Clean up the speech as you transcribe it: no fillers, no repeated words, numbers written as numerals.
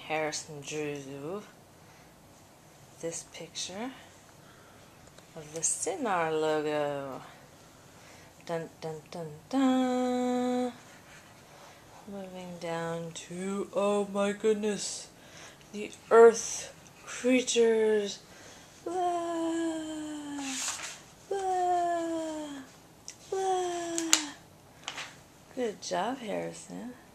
Harrison drew this picture of the Cinar logo. Dun dun dun dun. Moving down to, oh my goodness, the earth creatures. Blah, blah, blah. Good job, Harrison.